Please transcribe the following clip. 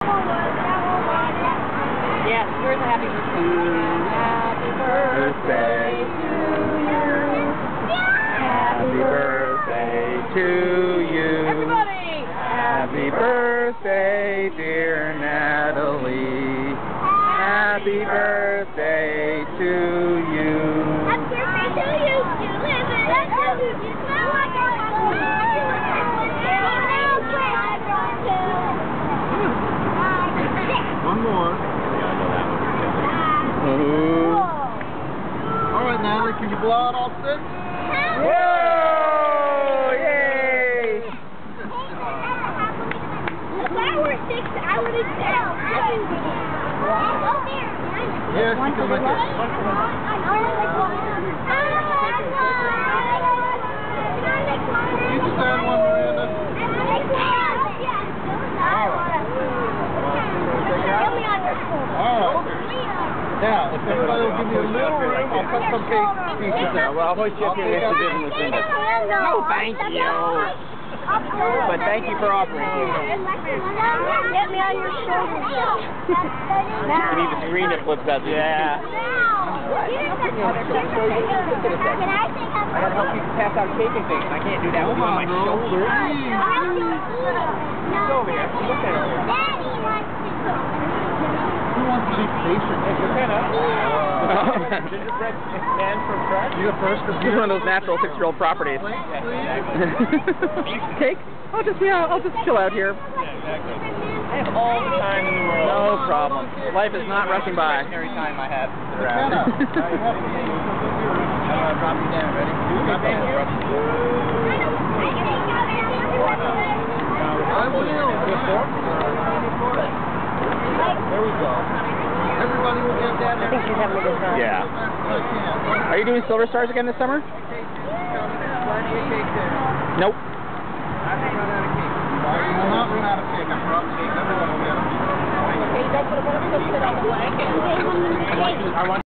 Yes, here's a happy birthday. Happy birthday to you. Happy birthday to you. Everybody! Happy birthday, dear Natalie. Happy birthday to you. Happy birthday to you. You live in it. One more. Ooh. All right, Natalie, can you blow out all six? Whoa! Yay! If I were six, I would have said. Yes, you can lick it. You can stand one, Miranda. All right. Now, if everybody will give me a little ring, I'll cut some cake pieces out. Well, I'll hoist you up here next to Viv and Lucinda. No, thank you. But thank you for offering to. Get me on your shoulder. You need the screen that flips out. Yeah. Can I say I gotta help you pass out cake and things. I can't do that with you on my shoulder. Go over here. Look at her. Daddy wants to go. Who wants to be patient? Gingerbread man from track. You go first. This is one of those natural 6-year-old properties. Cake? I'll just chill out here. I have all the time in the world. No problem. Life is not rushing by. Every time I have McKenna. drop you down, ready? I will. There we go. Everybody will get that. I think she's having a good time. Yeah. Are you doing Silver Stars again this summer? Nope. I will not run out of cake. I brought cake. Everyone will get them. Hey, don't put a blanket on the blanket. I want